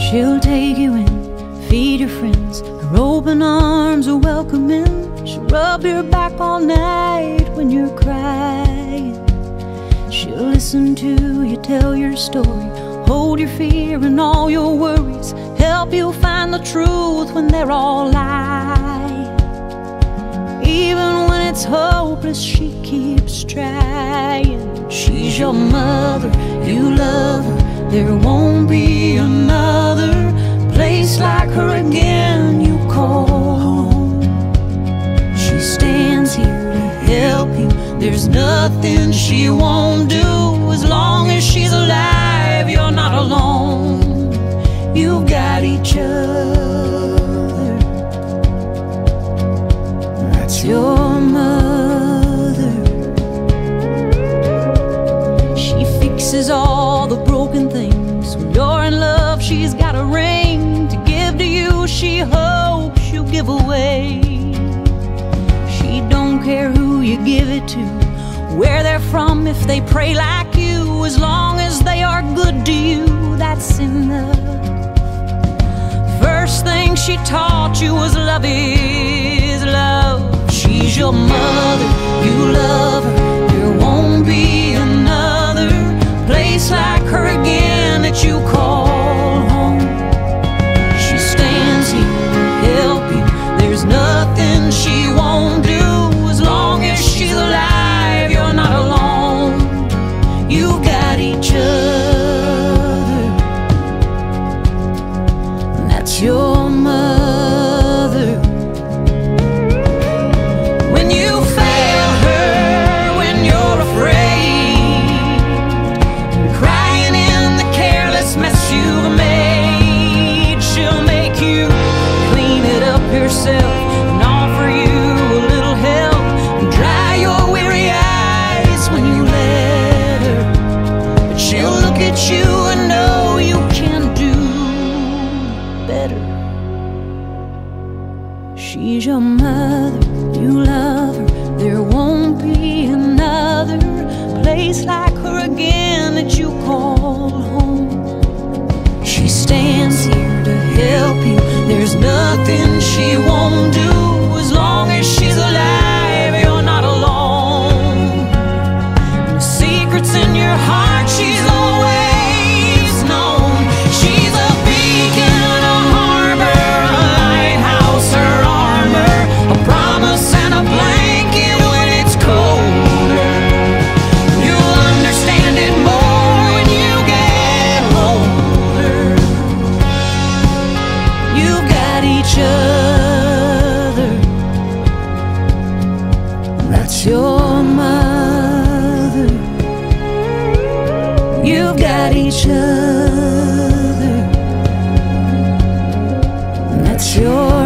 She'll take you in, feed your friends. Her open arms are welcoming. She'll rub your back all night when you're crying. She'll listen to you tell your story, hold your fear and all your worries, help you find the truth when they're all lies. Even when it's hopeless, she keeps trying. She's your mother, you love her, there won't be another place like her again you call home. She stands here to help you, there's nothing she won't do. As long as she's alive, you're not alone. You've got each other. That's your mother. She fixes all the broken things. When you're in love, she's got a ring to give to you. She hopes you give away. She don't care who you give it to, where they're from, if they pray like you. As long as they are good to you, that's enough. First thing she taught you was love is love. She's your mother, you love her, there won't be another place like her again that you call home. She stands here to help you, there's nothing she won't do. As long as she's alive, you're not alone. You've got each other. And that's your mother. When you fail her, when you're afraid, crying in the careless mess you've made, she'll make you clean it up yourself and offer you a little help and dry your weary eyes when you let her. But she'll look at you and know you can do better. She's your mother, you love her, there won't be another place like her again that you call home. She stands here to help you, there's nothing she won't do. As long as she's alive, you're not alone. And the secrets in your heart, she's always known. She's a beacon, a harbor, a lighthouse, her armor, a promise and a blanket when it's colder. You'll understand it more when you get older. You've got each other. That's your mother. You've got each other. That's your